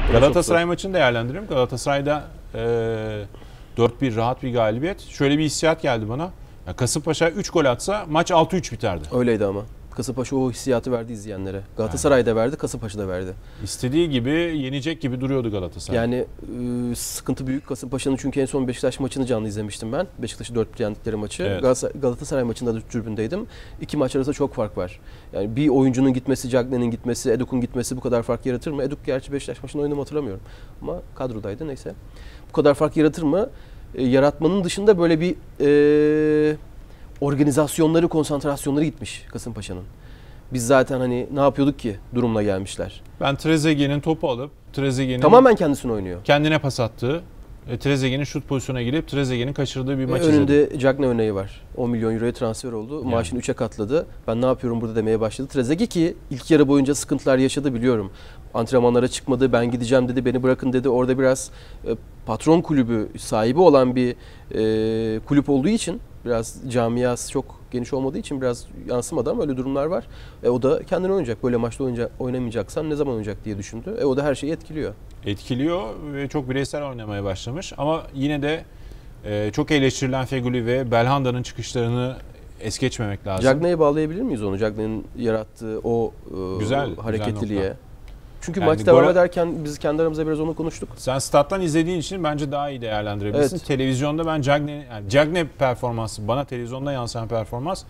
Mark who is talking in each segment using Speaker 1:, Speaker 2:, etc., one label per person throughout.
Speaker 1: Galatasaray maçını değerlendirelim. Galatasaray'da 4-1 rahat bir galibiyet. Şöyle bir hissiyat geldi bana. Ya Kasımpaşa 3 gol atsa maç 6-3 biterdi.
Speaker 2: Öyleydi ama. Kasımpaşa o hissiyatı verdi izleyenlere. Galatasaray da verdi, Kasımpaşa da verdi.
Speaker 1: İstediği gibi yenecek gibi duruyordu Galatasaray.
Speaker 2: Yani sıkıntı büyük Kasımpaşa'nın, çünkü en son Beşiktaş maçını canlı izlemiştim ben. Beşiktaş'ı 4-1 yendikleri maçı.
Speaker 1: Evet.
Speaker 2: Galatasaray maçında da tribündeydim. İki maç arasında çok fark var. Yani bir oyuncunun gitmesi, Cagney'in gitmesi, Eduk'un gitmesi bu kadar fark yaratır mı? Eduk gerçi Beşiktaş maçında oynadığımı hatırlamıyorum. Ama kadrodaydı, neyse. Bu kadar fark yaratır mı? Yaratmanın dışında böyle bir organizasyonları, konsantrasyonları gitmiş Kasımpaşa'nın. Biz zaten hani ne yapıyorduk ki durumla gelmişler.
Speaker 1: Ben Trezeguet'in topu alıp Trezeguet'in
Speaker 2: tamamen kendisini oynuyor.
Speaker 1: Kendine pas attığı, Trezeguet'in şut pozisyonuna girip Trezeguet'in kaçırdığı bir maç izledim.
Speaker 2: Önünde Cagney örneği var. 10 milyon euroya transfer oldu. Yani. Maaşını 3'e katladı. Ben ne yapıyorum burada demeye başladı. Trezeguet ki ilk yarı boyunca sıkıntılar yaşadı biliyorum. Antrenmanlara çıkmadı. Ben gideceğim dedi. Beni bırakın dedi. Orada biraz patron kulübü sahibi olan bir kulüp olduğu için, biraz camiası çok geniş olmadığı için biraz yansımadı ama öyle durumlar var. O da kendini oynayacak. Böyle maçta oynamayacaksan ne zaman oynayacak diye düşündü. O da her şeyi etkiliyor.
Speaker 1: Etkiliyor ve çok bireysel oynamaya başlamış. Ama yine de çok eleştirilen Feguli ve Belhanda'nın çıkışlarını es geçmemek lazım.
Speaker 2: Cagney'e bağlayabilir miyiz onu? Cagney'in yarattığı o hareketliliğe.
Speaker 1: Güzel.
Speaker 2: Çünkü maç devam ederken biz kendi aramızda biraz onu konuştuk.
Speaker 1: Sen stat'tan izlediğin için bence daha iyi değerlendirebilirsin. Evet. Televizyonda ben Cagney performansı, bana televizyonda yansıyan performans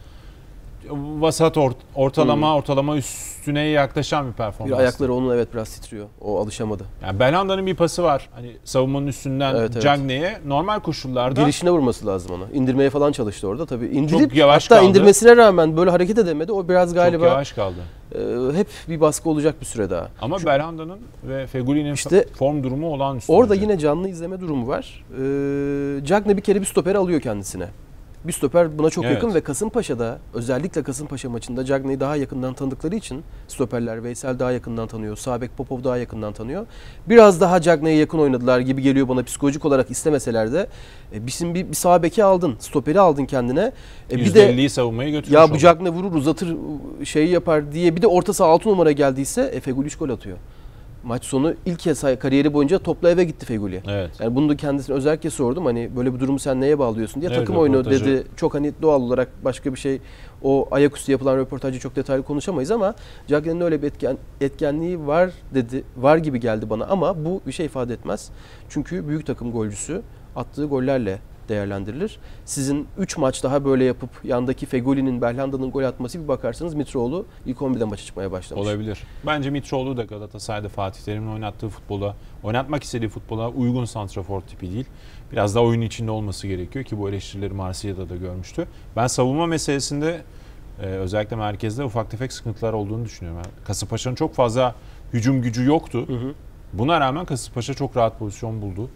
Speaker 1: vasat ortalama üstüne yaklaşan bir performans.
Speaker 2: Bir ayakları onun biraz titriyor. O alışamadı.
Speaker 1: Yani Belhanda'nın bir pası var. Hani savunmanın üstünden Cagney'e normal koşullarda
Speaker 2: girişine vurması lazım ona. İndirmeye falan çalıştı orada tabii. İndirip
Speaker 1: çok yavaş
Speaker 2: hatta
Speaker 1: kaldı.
Speaker 2: İndirmesine rağmen böyle hareket edemedi. O biraz galiba
Speaker 1: çok yavaş kaldı.
Speaker 2: Hep bir baskı olacak bir süre daha.
Speaker 1: Ama Belhanda'nın ve Feguli'nin form durumu olağanüstü.
Speaker 2: Orada yine canlı izleme durumu var. Cagney bir kere bir stoper alıyor kendisine. Bir stoper buna çok yakın ve Kasımpaşa'da, özellikle Kasımpaşa maçında Cagney'i daha yakından tanıdıkları için stoperler, Veysel daha yakından tanıyor, sağ bek Popov daha yakından tanıyor. Biraz daha Cagney'e yakın oynadılar gibi geliyor bana, psikolojik olarak istemeseler de. Bir sağ beki aldın, stoperi aldın kendine.
Speaker 1: Bir de savunmayı götürmüş.
Speaker 2: Ya bu Cagney vurur, uzatır, şeyi yapar diye bir de orta saha 6 numara geldiyse Feguli 3 gol atıyor. Maç sonu ilk kez kariyeri boyunca topla eve gitti Feguli.
Speaker 1: Evet.
Speaker 2: Yani bunu da kendisine özellikle sordum. Hani böyle bir durumu sen neye bağlıyorsun diye. Takım oyunu dedi. Çok hani doğal olarak başka bir şey, o ayaküstü yapılan röportajı çok detaylı konuşamayız ama Cagney'in öyle bir etkenliği var dedi. Var gibi geldi bana ama bu bir şey ifade etmez. Çünkü büyük takım golcüsü attığı gollerle değerlendirilir. Sizin 3 maç daha böyle yapıp yandaki Feguli'nin, Belhanda'nın gol atması, bir bakarsanız Mitroğlu ilk 11'de maça çıkmaya başlamış.
Speaker 1: Olabilir. Bence Mitroğlu da Galatasaray'da Fatih Terim'in oynattığı futbola, oynatmak istediği futbola uygun santrafor tipi değil. Biraz daha oyun içinde olması gerekiyor ki bu eleştirileri Marsilya'da da görmüştü. Ben savunma meselesinde özellikle merkezde ufak tefek sıkıntılar olduğunu düşünüyorum. Yani Kasımpaşa'nın çok fazla hücum gücü yoktu. Buna rağmen Kasımpaşa çok rahat pozisyon buldu.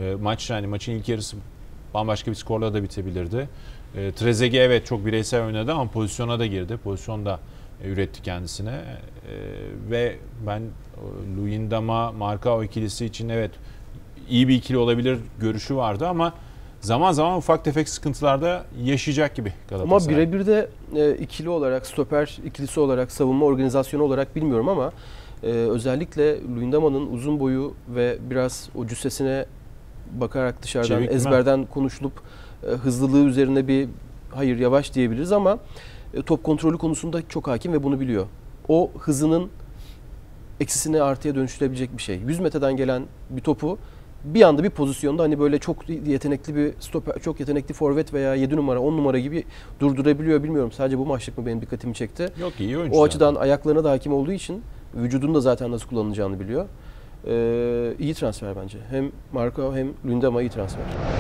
Speaker 1: Maçın ilk yarısı bambaşka bir skorla da bitebilirdi. Trezeguet çok bireysel oynadı ama pozisyona da girdi. Pozisyon da üretti kendisine. Ve ben Luyendama, Marcao ikilisi için iyi bir ikili olabilir görüşü vardı ama zaman zaman ufak tefek sıkıntılarda yaşayacak gibi Galatasaray.
Speaker 2: Ama birebir de ikili olarak, stoper ikilisi olarak, savunma organizasyonu olarak bilmiyorum ama özellikle Luyendama'nın uzun boyu ve biraz o cüssesine bakarak dışarıdan ezberden konuşulup hızlılığı üzerine hayır yavaş diyebiliriz ama top kontrolü konusunda çok hakim ve bunu biliyor. O hızının eksisine artıya dönüştürebilecek bir şey. 100 metreden gelen bir topu bir anda bir pozisyonda hani böyle çok yetenekli bir stoper, çok yetenekli forvet veya 7 numara, 10 numara gibi durdurabiliyor, bilmiyorum. Sadece bu maçlık mı benim dikkatimi çekti.
Speaker 1: Yok, iyi oyuncu.
Speaker 2: O açıdan ayaklarına da hakim olduğu için vücudunu da zaten nasıl kullanılacağını biliyor. İyi transfer bence. Hem Marcao hem Luyendama iyi transfer.